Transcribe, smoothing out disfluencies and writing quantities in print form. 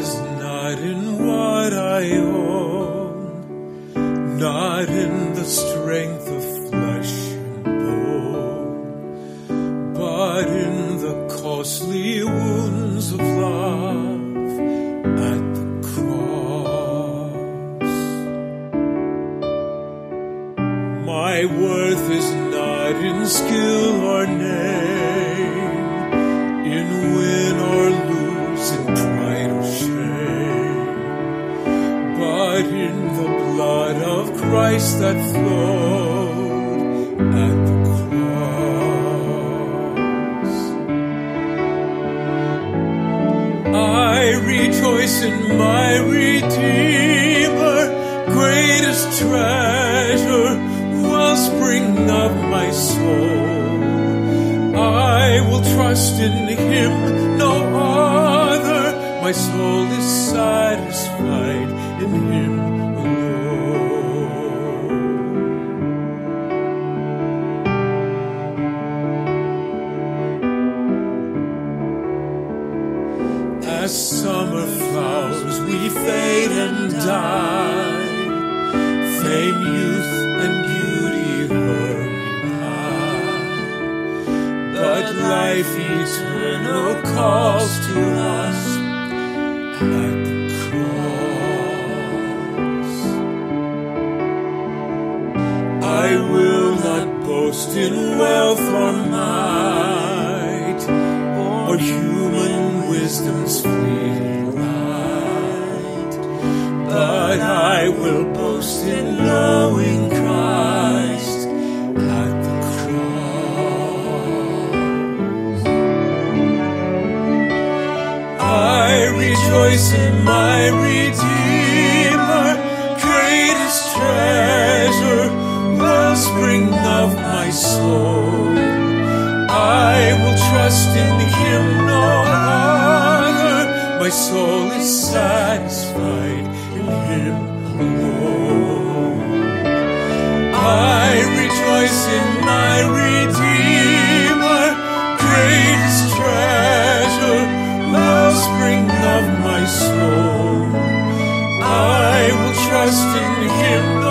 is not in what I own, not in the strength of flesh and bone, but in the costly wounds of love at the cross. My worth is not in skill or name, in win or lose, in pride or shame, but in the blood of Christ that flowed at the cross. I rejoice in my Redeemer, greatest treasure, wellspring of my soul. I will trust in him, no other. My soul is satisfied in him alone. As summer flowers we fade and die, fame, youth, and beauty hurry by, but life eternal calls to us at the cross. I will not boast in wealth or might, or human wisdom's fleeting light, but I will boast in knowing Christ at the cross. I rejoice in my Redeemer, greatest treasure, wellspring of my soul. I will trust in him, no other. My soul is satisfied in him alone. I rejoice in my Redeemer, greatest treasure, wellspring of my soul. I will trust in him,